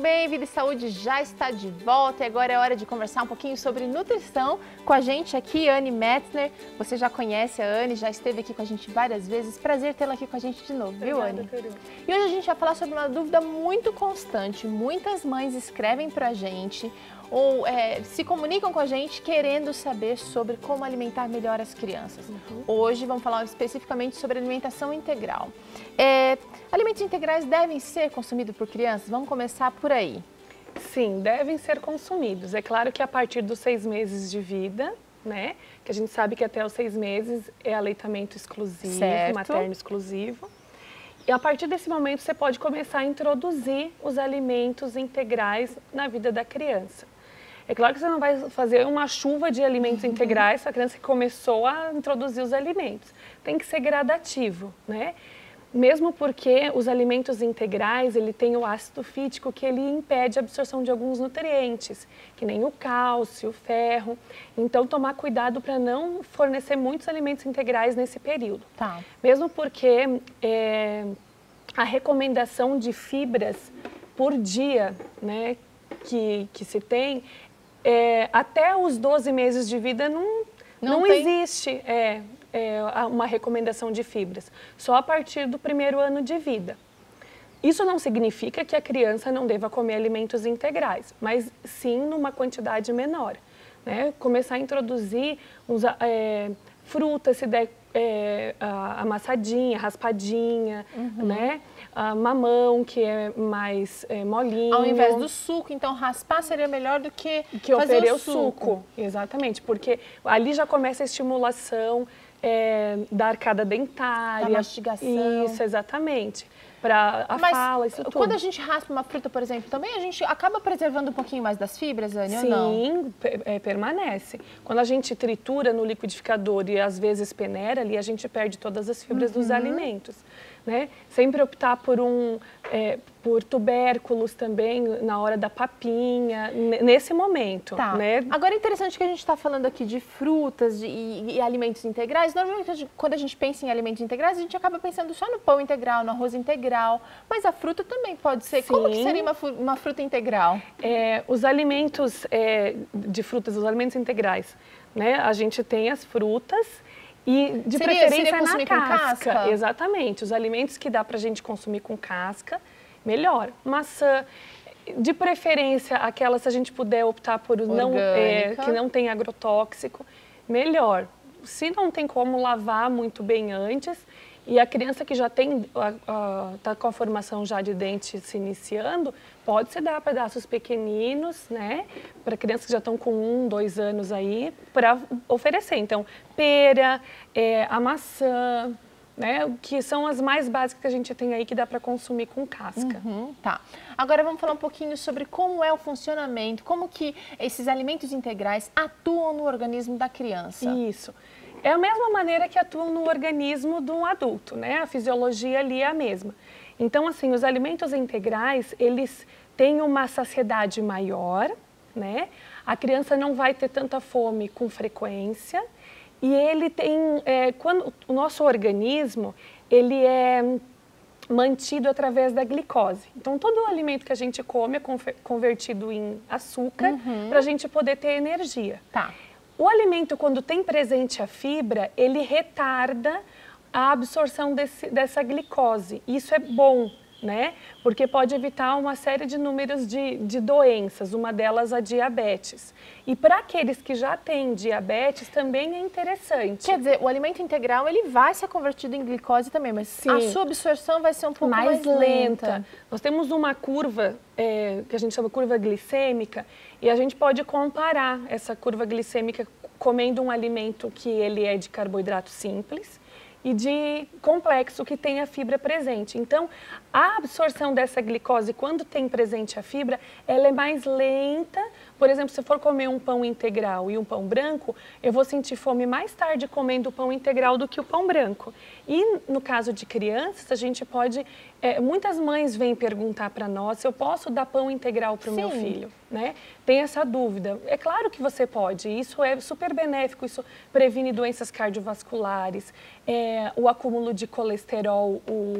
bem? Vida e Saúde já está de volta e agora é hora de conversar um pouquinho sobre nutrição com a gente aqui, Anne Metzner. Você já conhece a Anne, já esteve aqui com a gente várias vezes. Prazer tê-la aqui com a gente de novo, viu, Anne? E hoje a gente vai falar sobre uma dúvida muito constante. Muitas mães escrevem pra gente ou se comunicam com a gente querendo saber sobre como alimentar melhor as crianças. Hoje vamos falar especificamente sobre alimentação integral. Alimentos integrais devem ser consumidos por crianças? Vamos começar por aí. Sim, devem ser consumidos. É claro que a partir dos 6 meses de vida, né? Que a gente sabe que até os 6 meses é aleitamento exclusivo, materno exclusivo. E a partir desse momento você pode começar a introduzir os alimentos integrais na vida da criança. É claro que você não vai fazer uma chuva de alimentos integrais para a criança que começou a introduzir os alimentos. Tem que ser gradativo, né? Mesmo porque os alimentos integrais, ele tem o ácido fítico que ele impede a absorção de alguns nutrientes, que nem o cálcio, o ferro. Então, tomar cuidado para não fornecer muitos alimentos integrais nesse período. Tá. Mesmo porque a recomendação de fibras por dia, né, que se tem, até os 12 meses de vida não existe uma recomendação de fibras, só a partir do 1º ano de vida. Isso não significa que a criança não deva comer alimentos integrais, mas sim numa quantidade menor, né? Começar a introduzir frutas, se der amassadinha, raspadinha, né? Mamão, que é mais molinho. Ao invés do suco, então raspar seria melhor do que fazer oferecer o suco. Exatamente, porque ali já começa a estimulação da arcada dentária. Da mastigação. Isso, exatamente. Para a fala, isso tudo. Quando a gente raspa uma fruta, por exemplo, também a gente acaba preservando um pouquinho mais das fibras, Anne, ou não? Sim, permanece. Quando a gente tritura no liquidificador e às vezes peneira ali, a gente perde todas as fibras dos alimentos, né? Sempre optar por tubérculos também na hora da papinha, nesse momento, tá, né? Agora é interessante que a gente está falando aqui de frutas e alimentos integrais. Normalmente, quando a gente pensa em alimentos integrais, a gente acaba pensando só no pão integral, no arroz integral, mas a fruta também pode ser. Sim. Como que seria uma fruta integral? Os alimentos de frutas, os alimentos integrais, né? A gente tem as frutas e de preferência na casca. Exatamente, os alimentos que dá pra gente consumir com casca, melhor. Maçã, de preferência aquelas, se a gente puder optar por que não tem agrotóxico, melhor. Se não tem como lavar muito bem antes, e a criança que já está com a formação já de dente se iniciando, pode-se dar pedaços pequeninos, né? Para crianças que já estão com 1, 2 anos aí, para oferecer. Então, pera, a maçã, né? Que são as mais básicas que a gente tem aí que dá para consumir com casca. Tá. Agora vamos falar um pouquinho sobre como é o funcionamento, como que esses alimentos integrais atuam no organismo da criança. Isso. É a mesma maneira que atuam no organismo de um adulto, né? A fisiologia ali é a mesma. Então, assim, os alimentos integrais, eles têm uma saciedade maior, né? A criança não vai ter tanta fome com frequência e ele tem, quando o nosso organismo, ele é mantido através da glicose. Então, todo o alimento que a gente come é convertido em açúcar para a gente poder ter energia. Tá. O alimento, quando tem presente a fibra, ele retarda a absorção dessa glicose. Isso é bom, né? Porque pode evitar uma série de números de doenças, uma delas a diabetes. E para aqueles que já têm diabetes, também é interessante. Quer dizer, o alimento integral, ele vai ser convertido em glicose também, mas sim, a sua absorção vai ser um pouco mais lenta. Nós temos uma curva, que a gente chama curva glicêmica, e a gente pode comparar essa curva glicêmica comendo um alimento que ele é de carboidrato simples e de complexo, que tem a fibra presente. Então, a absorção dessa glicose, quando tem presente a fibra, ela é mais lenta Por exemplo, se eu for comer um pão integral e um pão branco, eu vou sentir fome mais tarde comendo o pão integral do que o pão branco. E no caso de crianças, a gente pode... muitas mães vêm perguntar para nós se eu posso dar pão integral para o meu filho, né? Tem essa dúvida. É claro que você pode, isso é super benéfico, isso previne doenças cardiovasculares, o acúmulo de colesterol,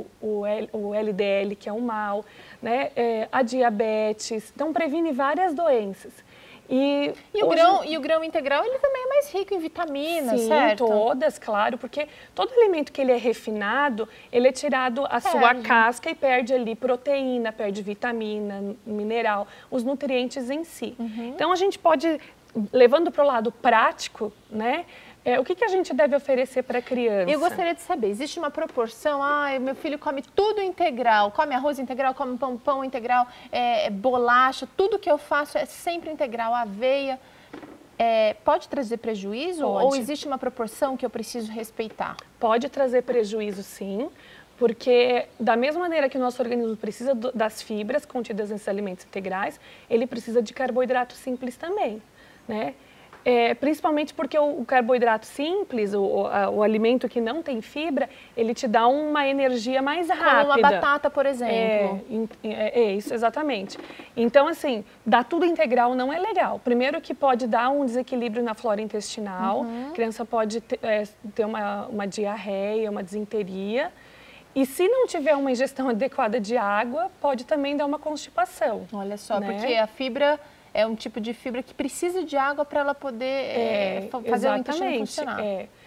o LDL, que é um mal, né? A diabetes, então previne várias doenças. E o grão integral, ele também é mais rico em vitaminas, certo? Sim, todas, claro, porque todo alimento que ele é refinado, ele é tirado a sua casca e perde ali proteína, perde vitamina, mineral, os nutrientes em si. Então, a gente pode, levando para o lado prático, né? O que a gente deve oferecer para a criança? Eu gostaria de saber, existe uma proporção, meu filho come tudo integral, come arroz integral, come pão integral, bolacha, tudo que eu faço é sempre integral, aveia. Pode trazer prejuízo? Pode. Ou existe uma proporção que eu preciso respeitar? Pode trazer prejuízo, sim. Porque da mesma maneira que o nosso organismo precisa das fibras contidas nesses alimentos integrais, ele precisa de carboidrato simples também, né? Principalmente porque o carboidrato simples, o alimento que não tem fibra, ele te dá uma energia mais rápida. Como uma batata, por exemplo. Isso, exatamente. Então, assim, dar tudo integral não é legal. Primeiro que pode dar um desequilíbrio na flora intestinal, a criança pode ter uma diarreia, uma disenteria. E se não tiver uma ingestão adequada de água, pode também dar uma constipação. Olha só, né? Porque a fibra... é um tipo de fibra que precisa de água para ela poder fazer o intestino funcionar.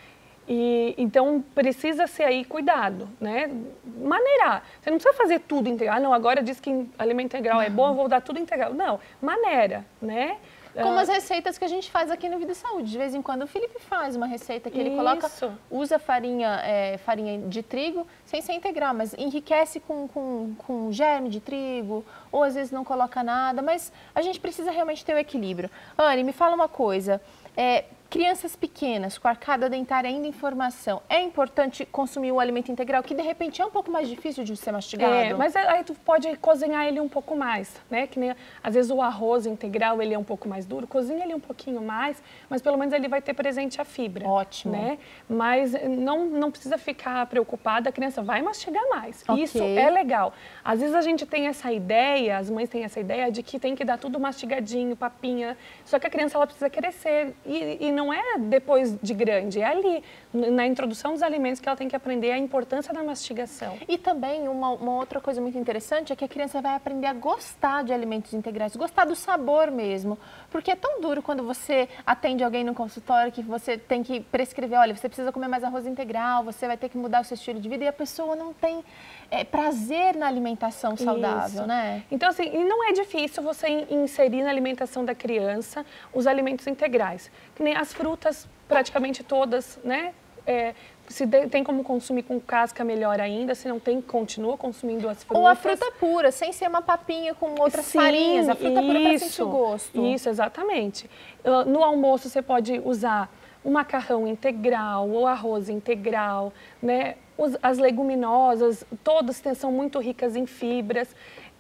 Então, precisa ser aí cuidado, né? Maneirar. Você não precisa fazer tudo integral. Não, agora diz que alimento integral é bom, eu vou dar tudo integral. Não, maneira, né? Como as receitas que a gente faz aqui no Vida e Saúde. De vez em quando o Felipe faz uma receita que ele coloca, usa farinha de trigo, sem ser integral, mas enriquece com germe de trigo, ou às vezes não coloca nada, mas a gente precisa realmente ter o equilíbrio. Anne, me fala uma coisa, crianças pequenas, com arcada dentária ainda em formação, é importante consumir o alimento integral, que de repente é um pouco mais difícil de ser mastigado? Mas aí tu pode cozinhar ele um pouco mais, né? Que nem, às vezes o arroz integral, ele é um pouco mais duro, cozinha ele um pouquinho mais, mas pelo menos ele vai ter presente a fibra. Ótimo. Né? Mas não precisa ficar preocupada, a criança vai mastigar mais. Okay. Isso é legal. Às vezes a gente tem essa ideia, as mães têm essa ideia de que tem que dar tudo mastigadinho, papinha, só que a criança ela precisa crescer e não é depois de grande, é ali, na introdução dos alimentos que ela tem que aprender a importância da mastigação. E também uma outra coisa muito interessante é que a criança vai aprender a gostar de alimentos integrais, gostar do sabor mesmo, porque é tão duro quando você atende alguém no consultório que você tem que prescrever, olha, você precisa comer mais arroz integral, você vai ter que mudar o seu estilo de vida e a pessoa não tem prazer na alimentação saudável, né? Então, assim, e não é difícil você inserir na alimentação da criança os alimentos integrais, que nem as frutas, praticamente todas, né? Se tem como consumir com casca, melhor ainda. Se não tem, continua consumindo as frutas. Ou a fruta pura, sem ser uma papinha com outras farinhas. A fruta pura para sentir o gosto. Isso, exatamente. No almoço, você pode usar o macarrão integral, o arroz integral, né? As leguminosas, todas são muito ricas em fibras.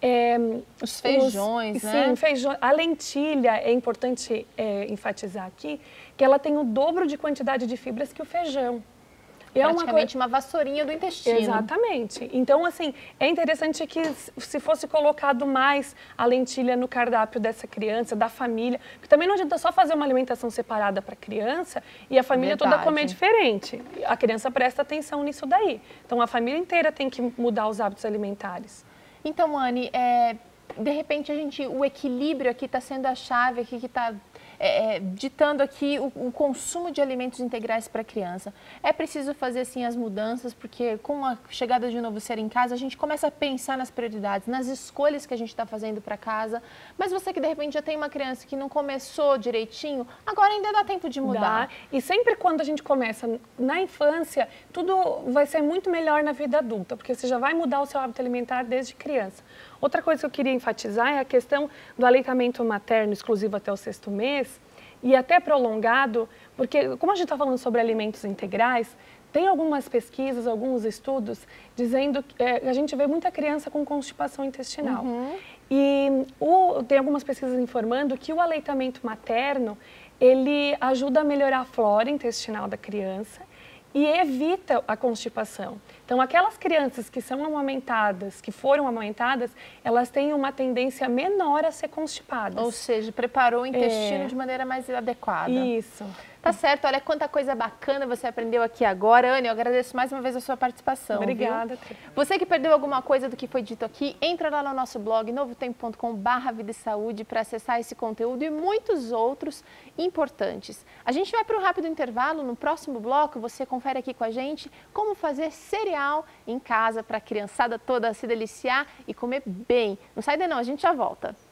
Os feijões, né? Sim, feijão. A lentilha, é importante enfatizar aqui, que ela tem o dobro de quantidade de fibras que o feijão. Praticamente uma vassourinha do intestino. Exatamente. Então, assim, é interessante que se fosse colocado mais a lentilha no cardápio dessa criança, da família, porque também não adianta só fazer uma alimentação separada para a criança e a família toda comer diferente. A criança presta atenção nisso daí. Então, a família inteira tem que mudar os hábitos alimentares. Então, Anne, de repente o equilíbrio aqui está sendo a chave aqui que está ditando aqui o consumo de alimentos integrais para a criança. É preciso fazer assim as mudanças, porque com a chegada de um novo ser em casa, a gente começa a pensar nas prioridades, nas escolhas que a gente está fazendo para casa. Mas você que de repente já tem uma criança que não começou direitinho, agora ainda dá tempo de mudar. Dá. E sempre quando a gente começa na infância, tudo vai ser muito melhor na vida adulta, porque você já vai mudar o seu hábito alimentar desde criança. Outra coisa que eu queria enfatizar é a questão do aleitamento materno exclusivo até o 6º mês e até prolongado, porque como a gente está falando sobre alimentos integrais, tem algumas pesquisas, alguns estudos dizendo que a gente vê muita criança com constipação intestinal. E tem algumas pesquisas informando que o aleitamento materno, ele ajuda a melhorar a flora intestinal da criança e evita a constipação. Então, aquelas crianças que são amamentadas, que foram amamentadas, elas têm uma tendência menor a ser constipadas. Ou seja, preparou o intestino de maneira mais adequada. Isso. Tá certo, olha quanta coisa bacana você aprendeu aqui agora. Anne, eu agradeço mais uma vez a sua participação. Obrigada. Viu? Você que perdeu alguma coisa do que foi dito aqui, entra lá no nosso blog novotempo.com/vida e saúde para acessar esse conteúdo e muitos outros importantes. A gente vai para um rápido intervalo. No próximo bloco, você confere aqui com a gente como fazer cereal em casa para a criançada toda se deliciar e comer bem. Não sai daí não, a gente já volta.